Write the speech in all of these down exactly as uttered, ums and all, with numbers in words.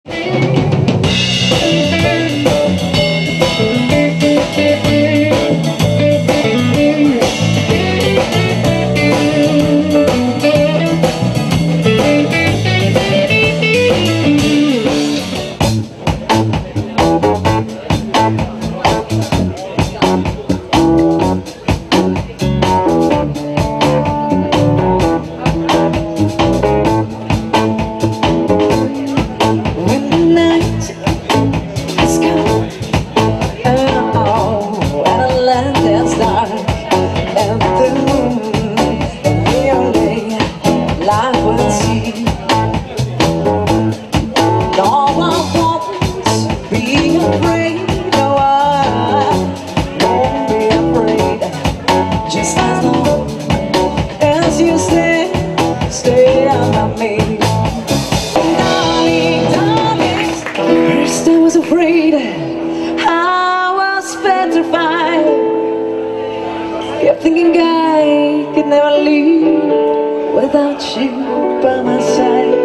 Afraid, I was petrified. Kept thinking I could never leave without you by my side.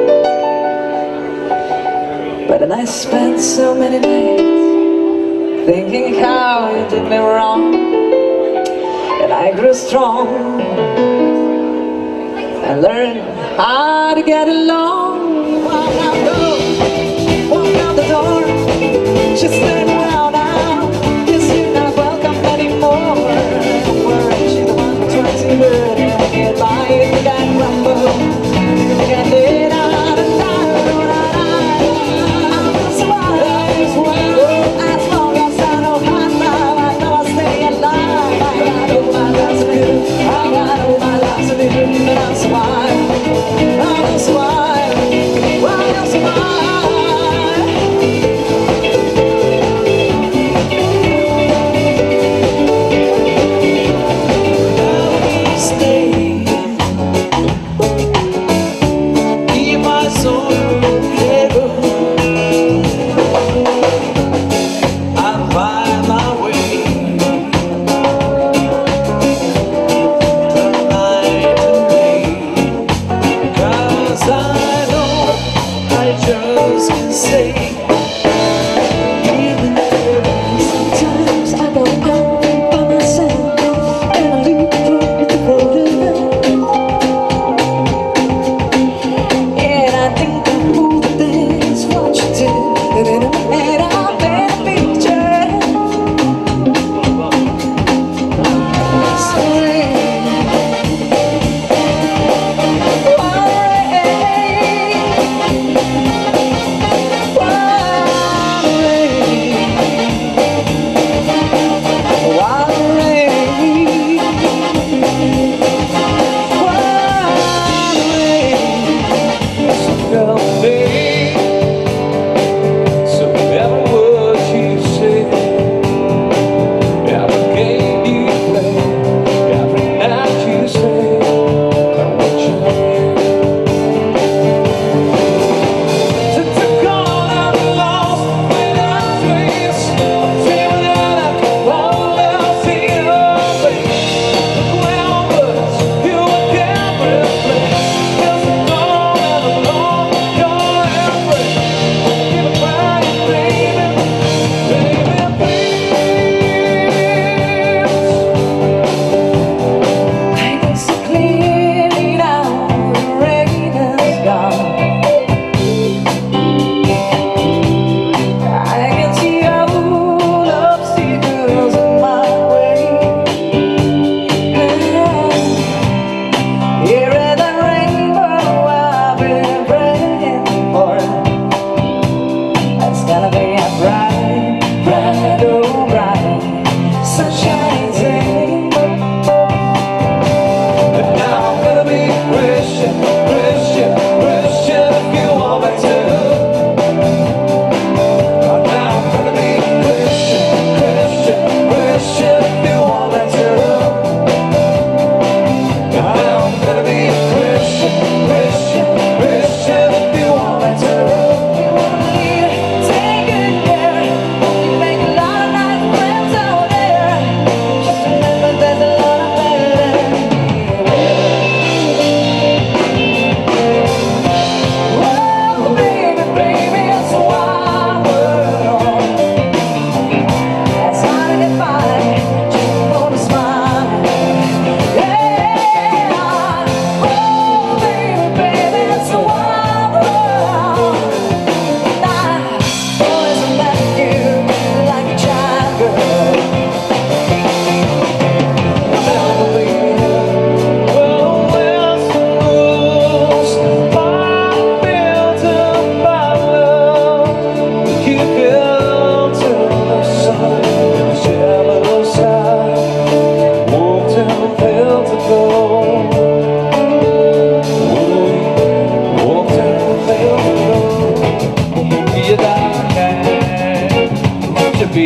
But then I spent so many nights thinking how you did me wrong, and I grew strong and learned how to get along. Walk out the door, walk out the door. Just turn around now, 'cause you're not welcome anymore. Weren't you the one who tried to hurt me? Get by, you think I'd rumble, you think I did, I don't know, I'm not smart as well. As long as I know how now, I know I'll stay alive. I got all my life to live, I got all my life to live, and I'm smart, I'm smart, I'm smart. Whoa.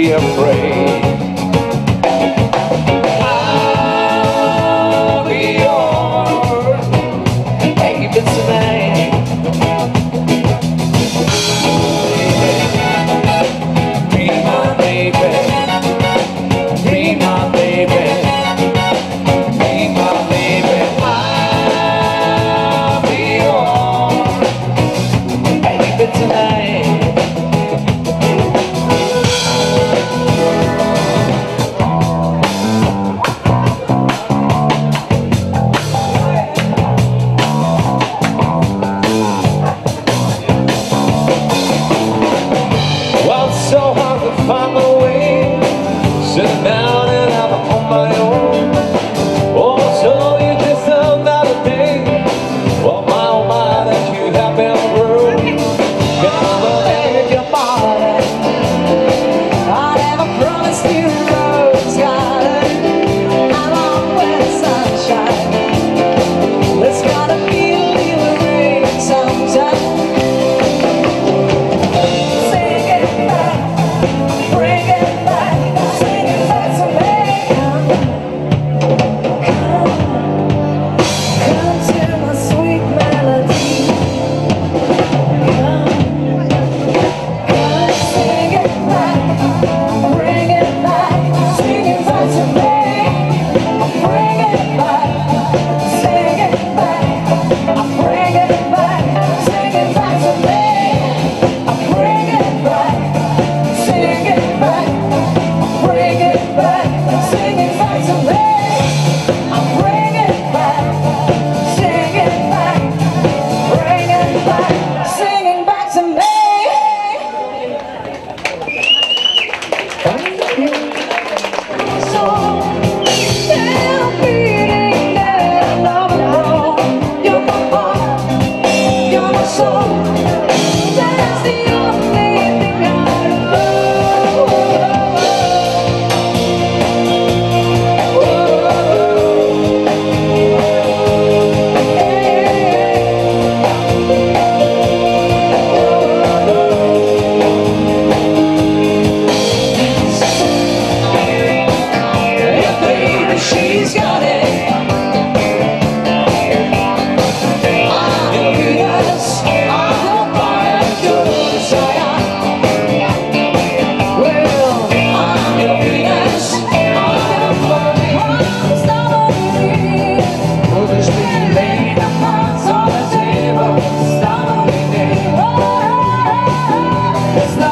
be afraid. I'll be yours, baby, tonight. Be my baby, be my baby, be my baby. I'll be yours, baby, tonight. So hard to find my way, sitting down and I'm on my own. Oh, so you just another day. Well, my oh my, that you have been through. Can I believe your body? I never promised you a rose garden along with the sunshine. There's gotta be a little rain sometime. She's got it. It's